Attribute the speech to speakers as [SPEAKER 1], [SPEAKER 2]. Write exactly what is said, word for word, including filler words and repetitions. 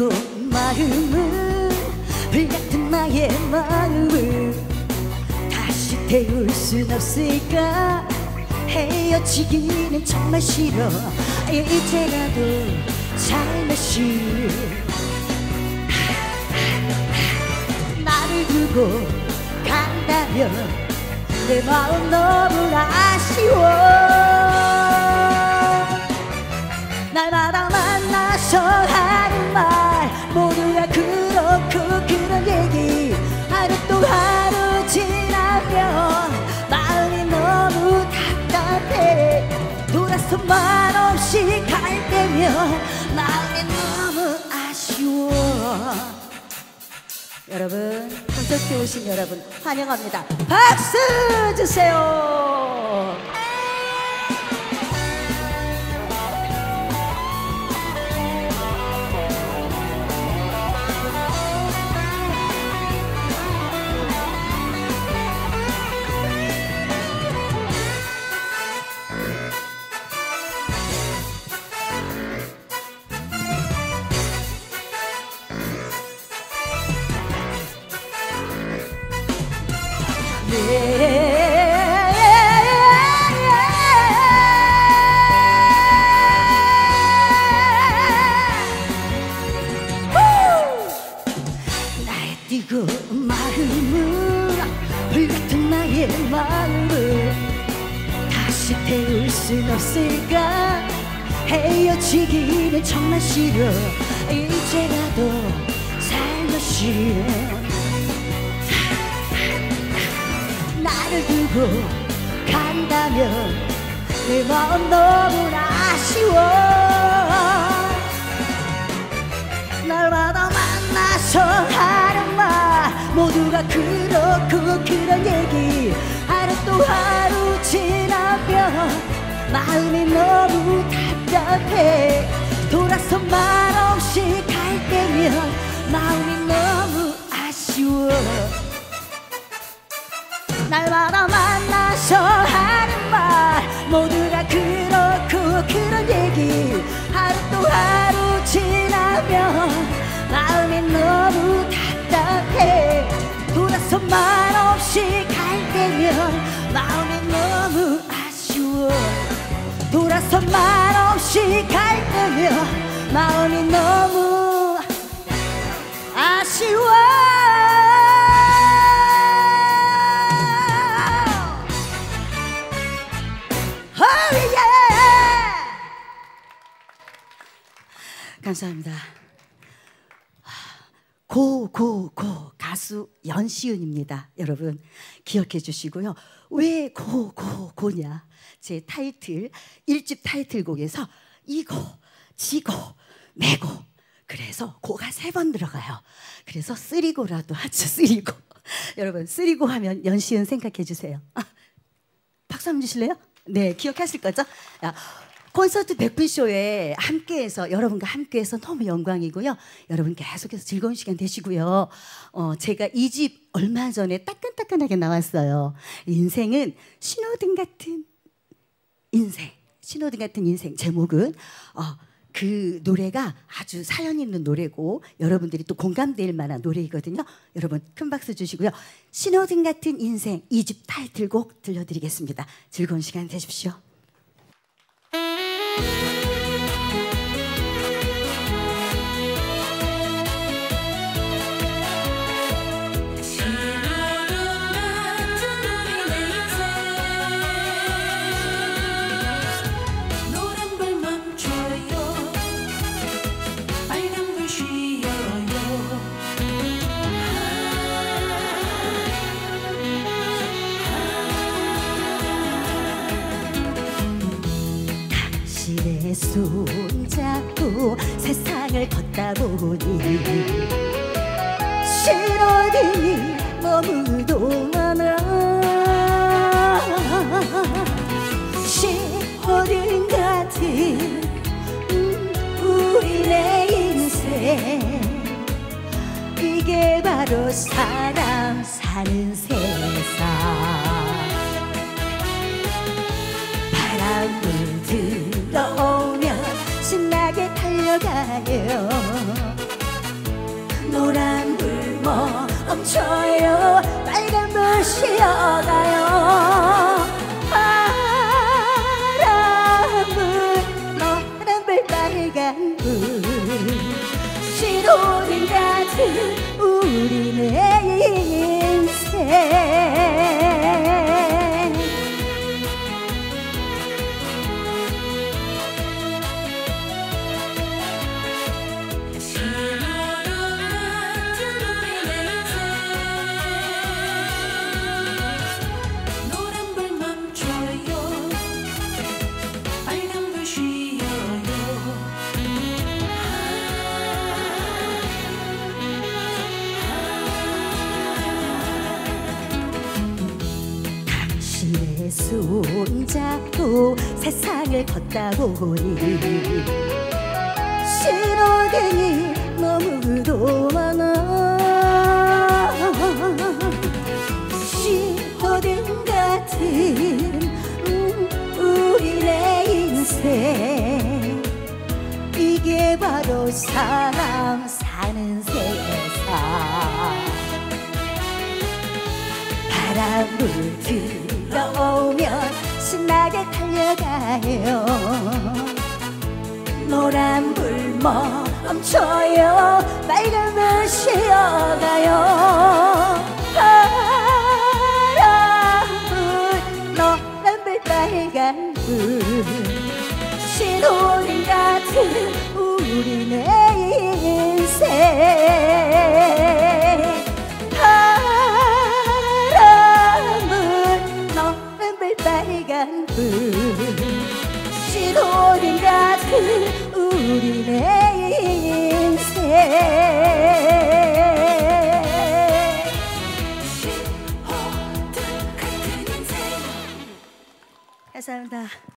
[SPEAKER 1] 뜨거운 마음을 불같은 나의 마음을 다시 태울 순 없을까. 헤어지기는 정말 싫어. 이제라도 살며시 나를 두고 간다면 내 마음 너무 아쉬워. 날마다 만나서 하는 말 모두가 그렇고 그런 얘기 하루 또 하루 지나면 마음이 너무 답답해. 돌아서 말없이 갈 때면 마음이 너무 아쉬워. 여러분, 콘서트에 오신 여러분 환영합니다. 박수 주세요. 나의 뜨거운 마음을 불같은 나의 마음을 다시 태울 순 없을까. 헤어지기는 정말 싫어. 이제라도 살며시 나를 두고 간다면 내 마음 너무 아쉬워. 날마다 만나서 하는 말 모두가 그렇고 그런 얘기 하루 또 하루 지나면 마음이 너무 답답해. 돌아서 말없이 갈 때면 마음이 너무 아쉬워. 날마다 만나서 하는 말 모두가 그렇고 그런 얘기 하루 또 하루 지나면 마음이 너무 답답해. 돌아서 말없이 갈 때면 마음이 너무 아쉬워. 돌아서 말없이 갈 때면 마음이 너무 아쉬워. 감사합니다. 고, 고, 고 가수 연시은입니다. 여러분 기억해 주시고요. 왜 고, 고, 고냐. 제 타이틀 일 집 타이틀곡에서 이고, 지고, 매고 그래서 고가 세 번 들어가요. 그래서 쓰리고라도 하죠. 쓰리고. 여러분 쓰리고 하면 연시은 생각해 주세요. 아, 박수 한번 주실래요? 네, 기억하실 거죠? 야, 콘서트 백 분 쇼에 함께해서 여러분과 함께해서 너무 영광이고요. 여러분 계속해서 즐거운 시간 되시고요. 어, 제가 이 집 얼마 전에 따끈따끈하게 나왔어요. 인생은 신호등 같은 인생. 신호등 같은 인생. 제목은 어, 그 노래가 아주 사연 있는 노래고 여러분들이 또 공감될 만한 노래이거든요. 여러분 큰 박수 주시고요. 신호등 같은 인생 이 집 타이틀곡 들려드리겠습니다. 즐거운 시간 되십시오. 내 손잡고 세상을 걷다 보니 신호등이 너무도 많아. 신호등 같은 우리의 인생 이게 바로 사람 사는 세상. 바람을 들어오면 신나게 달려가요. 같은 우리네 인생. 당신의 손잡고 세상을 걷다 보니 신호등이 너무도 많아. 신호등 같은 음, 우리네 인생. 이게 바로 사람 사는 세상. 바람불 들어오면 신나게 달려가요. 노란불 멈춰요. 빨간불 쉬어가요. 파란불 노란불 빨간불 신호등 같은 우리네 인생.